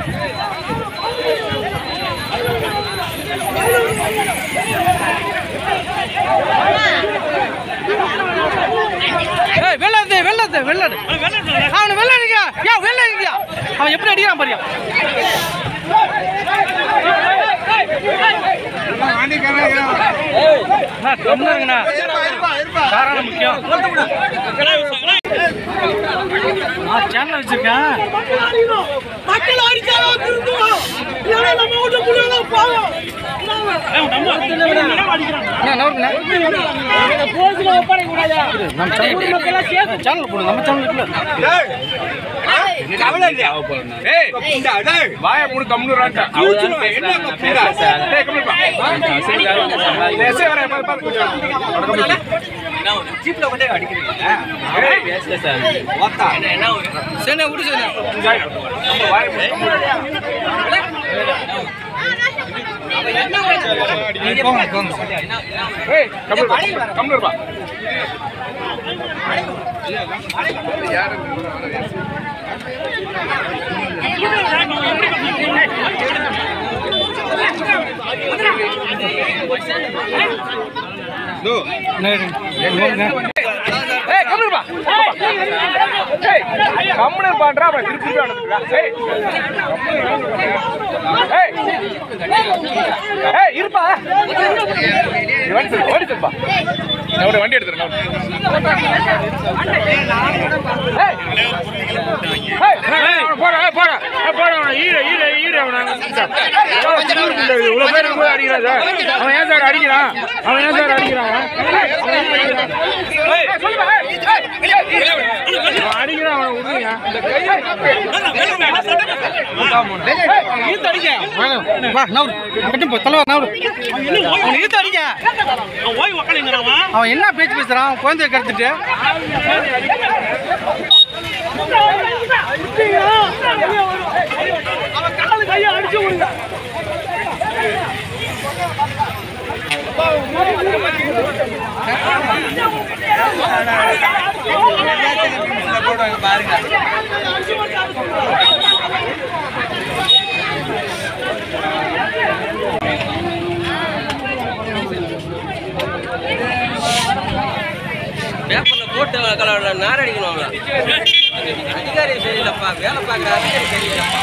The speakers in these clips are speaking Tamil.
வெள்ளாடு வெள்ளாடு வெள்ளாடு அவனு வெள்ளாடுங்க ஏன் வெள்ளாடுங்க அவன் எப்படி அடிக்கிறான் பாரியா கம்முங்கண்ணா காரணம் முக்கியம் நான் சேனல் வச்சிருக்கேன் வாய மூணு கம்முறான்டா ஜீப்ல கொண்டே அடிக்கிறீங்க சேனை விடு சேனை கம்முறா இருப்பா வண்டி எடுத்துருங்க அவன் ஏன் சார் அடிக்கிறான் அடிக்கிறான் அவனை அவன் என்ன பேச்சு பேசுறான் குழந்தைய கருத்துட்டு அவன் காலு கையை அடிச்சு விடுங்க பாருங்க பேப்பர்ல போட்டு நார் அடிக்கணும் அதிகாரி சரியில்லப்பா வேலை பார்க்குற அதிகாரி சரியில்லப்பா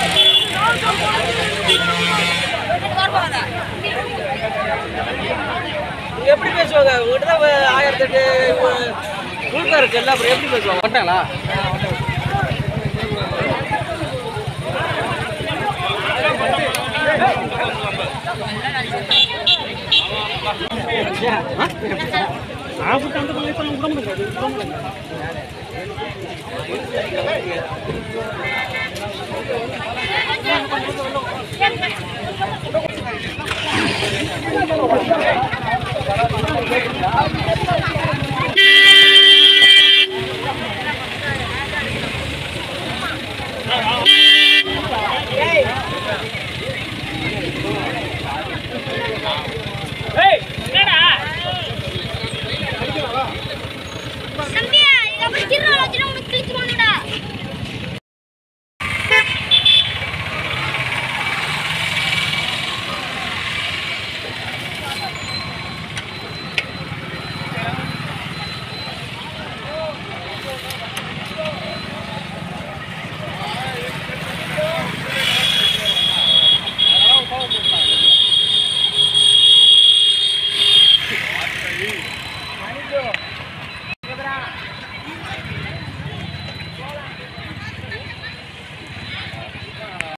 எப்படி பேசுவாங்க உங்கள்கிட்ட தான் 1008 குழுக்கா இருக்குல்ல அப்புறம் எப்படி பேசுவாங்க மாட்டாங்களா